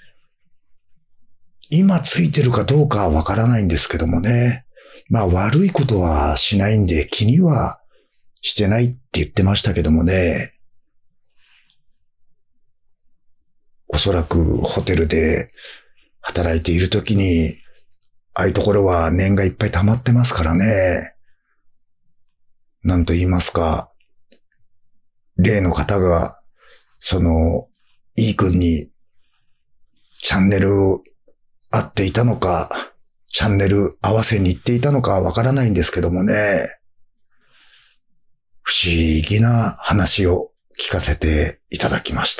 今ついてるかどうかはわからないんですけどもね。まあ悪いことはしないんで気にはしてないって言ってましたけどもね。おそらくホテルで働いているときに、ああいうところは念がいっぱい溜まってますからね。なんと言いますか、例の方が、イー君にチャンネル合っていたのか、チャンネル合わせに行っていたのかわからないんですけどもね。不思議な話を聞かせていただきました。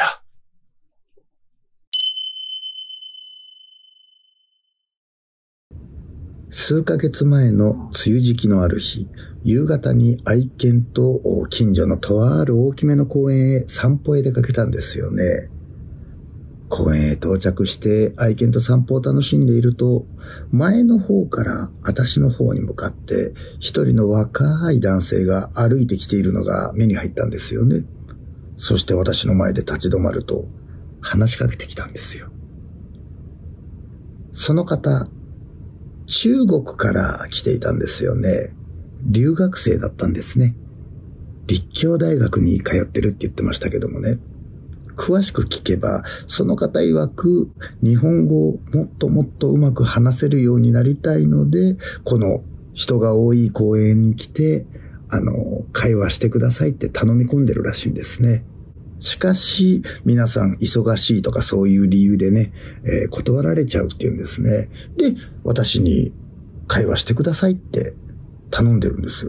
数ヶ月前の梅雨時期のある日、夕方に愛犬と近所のとある大きめの公園へ散歩へ出かけたんですよね。公園へ到着して愛犬と散歩を楽しんでいると、前の方から私の方に向かって一人の若い男性が歩いてきているのが目に入ったんですよね。そして私の前で立ち止まると話しかけてきたんですよ。その方、中国から来ていたんですよね。留学生だったんですね。立教大学に通ってるって言ってましたけどもね。詳しく聞けば、その方曰く日本語をもっともっとうまく話せるようになりたいので、この人が多い公園に来て、会話してくださいって頼み込んでるらしいんですね。しかし、皆さん忙しいとかそういう理由でね、断られちゃうっていうんですね。で、私に会話してくださいって頼んでるんですよ。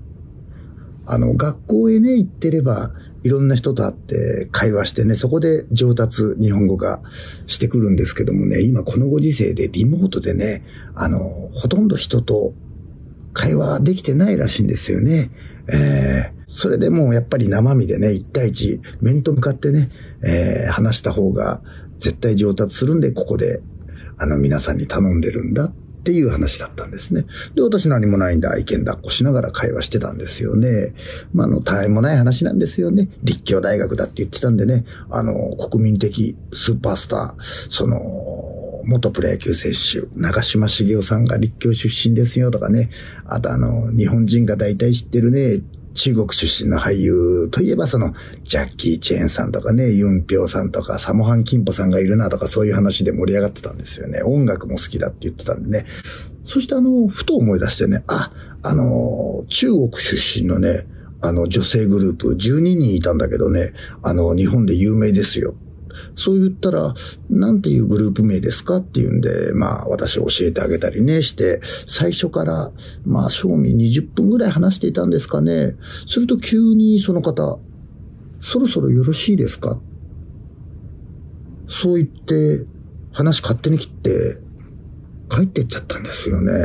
学校へね、行ってれば、いろんな人と会って会話してね、そこで上達、日本語がしてくるんですけどもね、今このご時世でリモートでね、ほとんど人と会話できてないらしいんですよね。それでもうやっぱり生身でね、一対一、面と向かってね、話した方が絶対上達するんで、ここで、皆さんに頼んでるんだっていう話だったんですね。で、私何もないんで愛犬抱っこしながら会話してたんですよね。たわいもない話なんですよね。立教大学だって言ってたんでね、国民的スーパースター、元プロ野球選手、長嶋茂雄さんが立教出身ですよとかね、あと日本人が大体知ってるね、 中国出身の俳優といえばジャッキー・チェーンさんとかね、ユン・ピョウさんとか、サモハン・キンポさんがいるなとか、そういう話で盛り上がってたんですよね。音楽も好きだって言ってたんでね。そしてふと思い出してね、中国出身のね、女性グループ12人いたんだけどね、日本で有名ですよ。そう言ったら、なんていうグループ名ですかっていうんで、私教えてあげたりねして、最初から、正味20分ぐらい話していたんですかね。すると急にその方、そろそろよろしいですか？そう言って、話勝手に切って、帰ってっちゃったんですよね。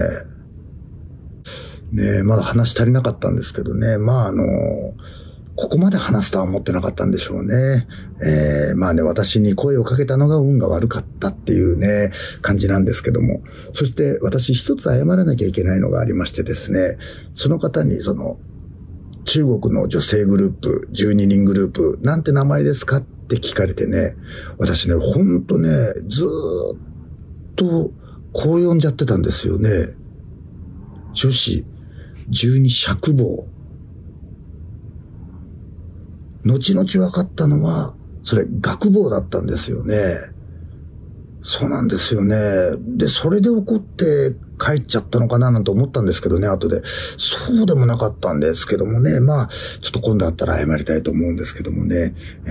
ねえ、まだ話足りなかったんですけどね。ここまで話すとは思ってなかったんでしょうね。私に声をかけたのが運が悪かったっていうね、感じなんですけども。そして私一つ謝らなきゃいけないのがありましてですね、その方に中国の女性グループ、12人グループ、なんて名前ですかって聞かれてね、私ね、ほんとね、ずーっとこう呼んじゃってたんですよね。女子12尺棒。後々分かったのは、それ学棒だったんですよね。そうなんですよね。で、それで怒って帰っちゃったのかななんて思ったんですけどね、後で。そうでもなかったんですけどもね。ちょっと今度会ったら謝りたいと思うんですけどもね。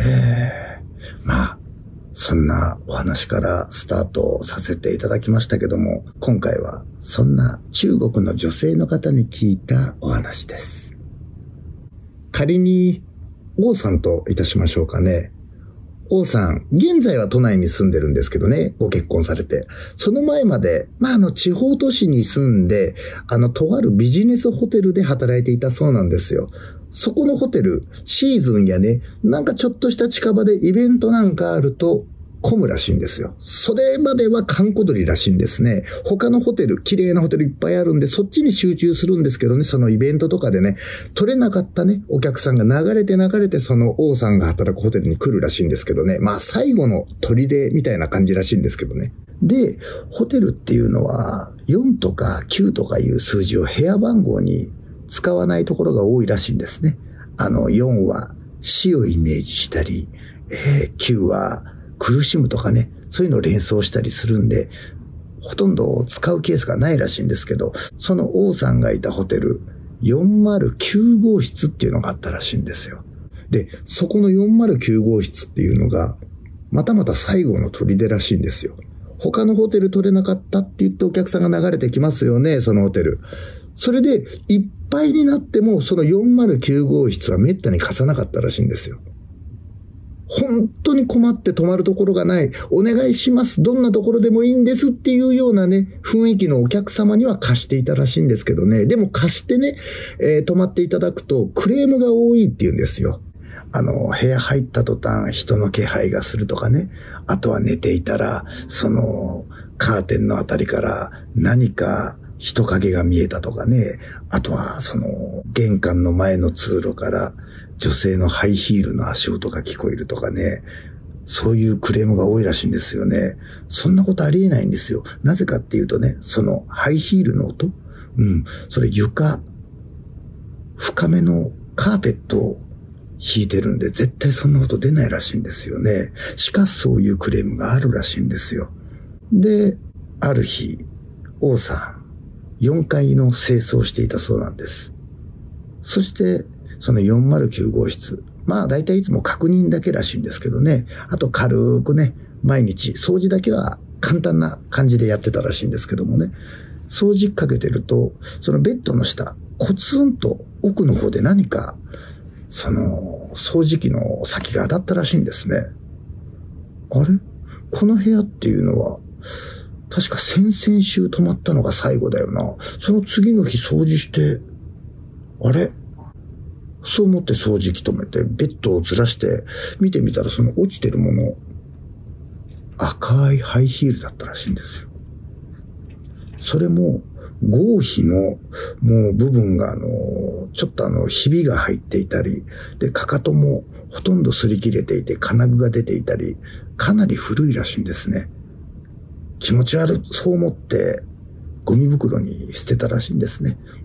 そんなお話からスタートさせていただきましたけども、今回はそんな中国の女性の方に聞いたお話です。仮に王さんといたしましょうかね。王さん、現在は都内に住んでるんですけどね、ご結婚されて。その前まで、地方都市に住んで、とあるビジネスホテルで働いていたそうなんですよ。そこのホテル、シーズンやね、なんかちょっとした近場でイベントなんかあると、混むらしいんですよ。それまでは閑古鳥らしいんですね。他のホテル、綺麗なホテルいっぱいあるんで、そっちに集中するんですけどね、そのイベントとかでね、取れなかったね、お客さんが流れてその王さんが働くホテルに来るらしいんですけどね。最後の砦みたいな感じらしいんですけどね。で、ホテルっていうのは、4とか9とかいう数字を部屋番号に使わないところが多いらしいんですね。4は死をイメージしたり、9は苦しむとかね、そういうのを連想したりするんで、ほとんど使うケースがないらしいんですけど、その王さんがいたホテル、409号室っていうのがあったらしいんですよ。で、そこの409号室っていうのが、またまた最後の砦らしいんですよ。他のホテル取れなかったって言ってお客さんが流れてきますよね、そのホテル。それで、いっぱいになっても、その409号室は滅多に貸さなかったらしいんですよ。本当に困って泊まるところがない。お願いします。どんなところでもいいんですっていうようなね、雰囲気のお客様には貸していたらしいんですけどね。でも貸してね、泊まっていただくとクレームが多いって言うんですよ。部屋入った途端人の気配がするとかね。あとは寝ていたら、カーテンのあたりから何か人影が見えたとかね。あとは玄関の前の通路から女性のハイヒールの足音が聞こえるとかね。そういうクレームが多いらしいんですよね。そんなことありえないんですよ。なぜかっていうとね、そのハイヒールの音、それ床、深めのカーペットを引いてるんで絶対そんな音出ないらしいんですよね。しかしそういうクレームがあるらしいんですよ。で、ある日、王さん、4階の清掃をしていたそうなんです。そして、その409号室。だいたいいつも確認だけらしいんですけどね。あと軽くね、毎日掃除だけは簡単な感じでやってたらしいんですけどもね。掃除かけてると、そのベッドの下、コツンと奥の方で何か、掃除機の先が当たったらしいんですね。あれ？この部屋っていうのは、確か先々週泊まったのが最後だよな。その次の日掃除して、あれ？そう思って掃除機止めて、ベッドをずらして、見てみたらその落ちてるもの、赤いハイヒールだったらしいんですよ。それも、合皮のもう部分がちょっとひびが入っていたり、で、かかともほとんど擦り切れていて金具が出ていたり、かなり古いらしいんですね。気持ち悪い、そう思ってゴミ袋に捨てたらしいんですね。で、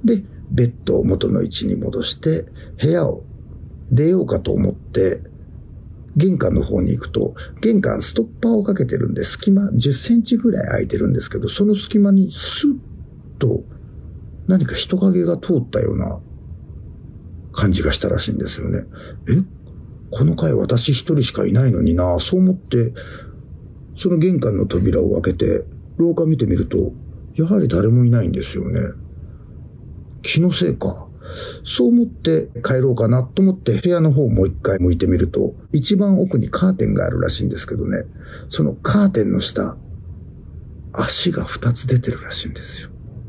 ベッドを元の位置に戻して部屋を出ようかと思って玄関の方に行くと、玄関ストッパーをかけてるんで隙間10センチぐらい空いてるんですけど、その隙間にスッと何か人影が通ったような感じがしたらしいんですよね。この階私一人しかいないのにな、そう思ってその玄関の扉を開けて廊下見てみると、やはり誰もいないんですよね。気のせいか。そう思って帰ろうかなと思って部屋の方をもう一回向いてみると、一番奥にカーテンがあるらしいんですけどね、そのカーテンの下、足が2つ出てるらしいんですよ。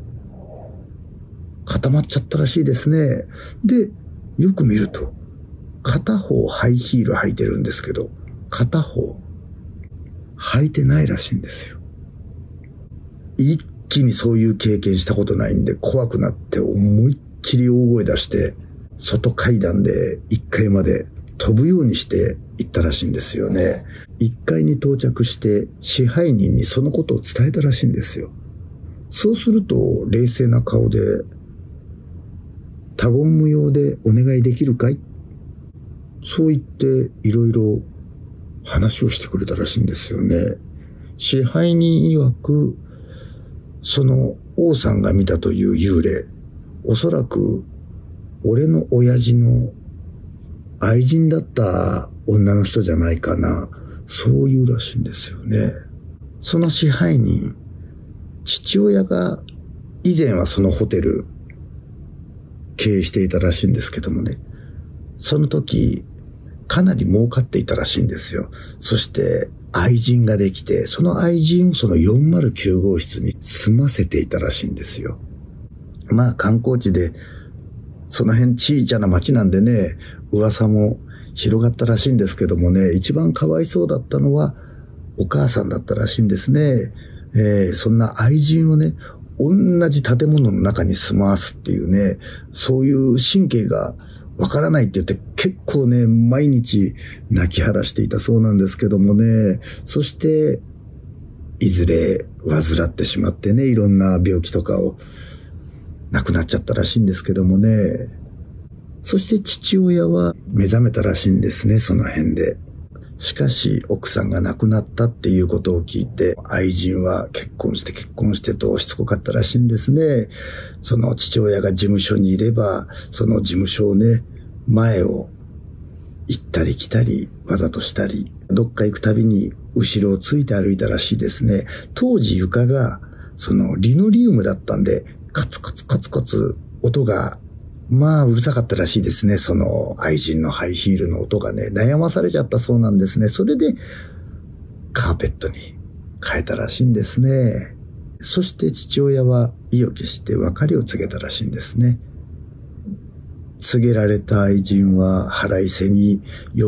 固まっちゃったらしいですね。で、よく見ると片方ハイヒール履いてるんですけど、片方履いてないらしいんですよ。一気にそういう経験したことないんで怖くなって思いっきり大声出して外階段で1階まで飛ぶようにして行ったらしいんですよね。1階に到着して支配人にそのことを伝えたらしいんですよ。そうすると冷静な顔で、他言無用でお願いできるかい？そう言っていろいろ話をしてくれたらしいんですよね。支配人曰く、その王さんが見たという幽霊、おそらく俺の親父の愛人だった女の人じゃないかな、そういうらしいんですよね。その支配人、父親が以前はそのホテル経営していたらしいんですけどもね、その時かなり儲かっていたらしいんですよ。そして愛人ができて、その愛人をその409号室に住ませていたらしいんですよ。まあ観光地でその辺小さな町なんでね、噂も広がったらしいんですけどもね、一番かわいそうだったのはお母さんだったらしいんですね。そんな愛人をね、同じ建物の中に住まわすっていうね、そういう神経がわからないって言って結構ね、毎日泣き晴らしていたそうなんですけどもね、そしていずれ患ってしまってね、いろんな病気とかを亡くなっちゃったらしいんですけどもね、そして父親は目覚めたらしいんですね、その辺で。しかし奥さんが亡くなったっていうことを聞いて、愛人は結婚してとしつこかったらしいんですね。その父親が事務所にいれば、その事務所をね、前を行ったり来たり、わざとしたり、どっか行くたびに後ろをついて歩いたらしいですね。当時床がそのリノリウムだったんで、カツカツカツカツ音がまあうるさかったらしいですね。その愛人のハイヒールの音がね、悩まされちゃったそうなんですね。それでカーペットに変えたらしいんですね。そして父親は意を決して別れを告げたらしいんですね。告げられた愛人は腹いせに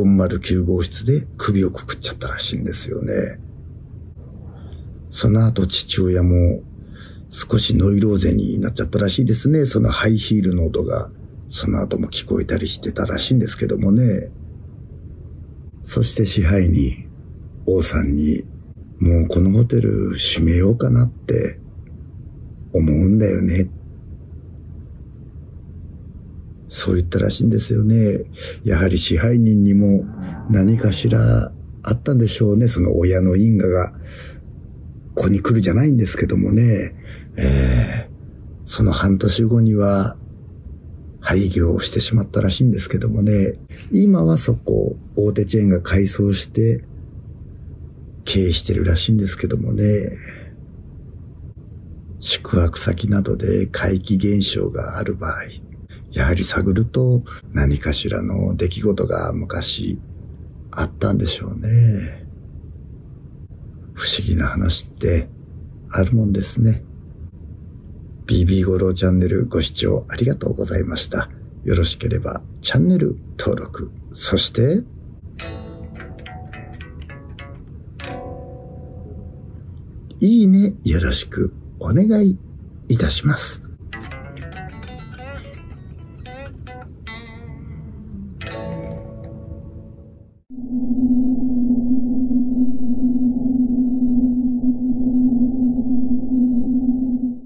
409号室で首をくくっちゃったらしいんですよね。その後父親も少しノイローゼになっちゃったらしいですね。そのハイヒールの音がその後も聞こえたりしてたらしいんですけどもね。そして支配人王さんに、もうこのホテル閉めようかなって思うんだよね、そう言ったらしいんですよね。やはり支配人にも何かしらあったんでしょうね。その親の因果がここに来るじゃないんですけどもね。その半年後には廃業をしてしまったらしいんですけどもね。今はそこ大手チェーンが改装して経営してるらしいんですけどもね。宿泊先などで怪奇現象がある場合、やはり探ると何かしらの出来事が昔あったんでしょうね。不思議な話ってあるもんですね。BB 五郎チャンネルご視聴ありがとうございました。よろしければチャンネル登録、そしていいねよろしくお願いいたします。